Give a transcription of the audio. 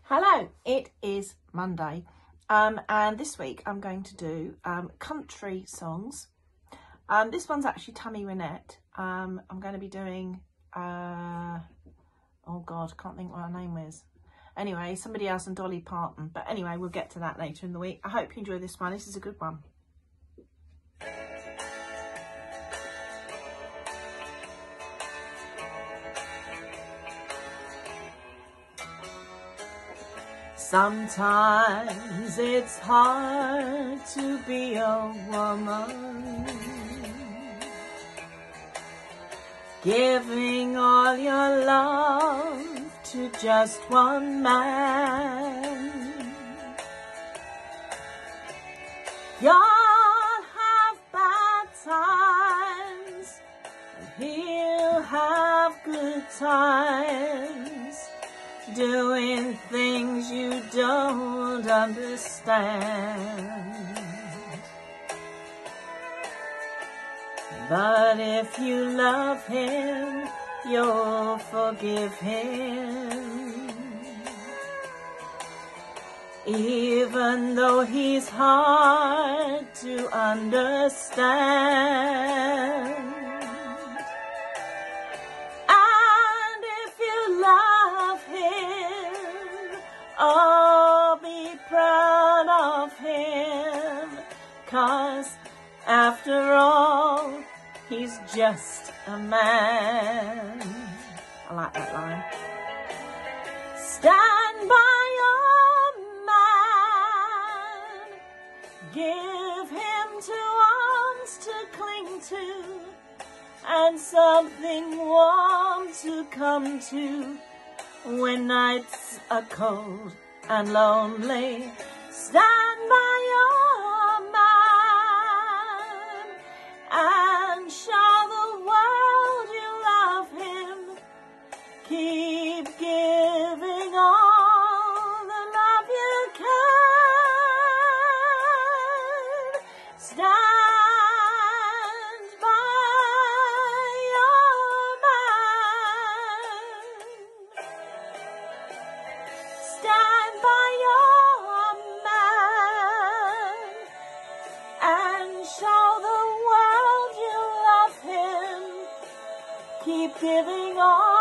Hello, it is Monday and this week I'm going to do country songs. This one's actually Tammy Wynette. I'm going to be doing, oh God, I can't think what her name is. Anyway, somebody else and Dolly Parton. But anyway, we'll get to that later in the week. I hope you enjoy this one. This is a good one. Sometimes it's hard to be a woman, giving all your love to just one man. You'll have bad times, and he'll have good times, doing things you don't understand. But if you love him, you'll forgive him, even though he's hard to understand. Oh, be proud of him, 'cause after all, he's just a man. I like that line. Stand by your man, give him 2 arms to cling to, and something warm to come to. When nights are cold and lonely, stand by your man and show the world you love him. Keep giving all the love you can. Stand by your man and show the world you love him. Keep giving all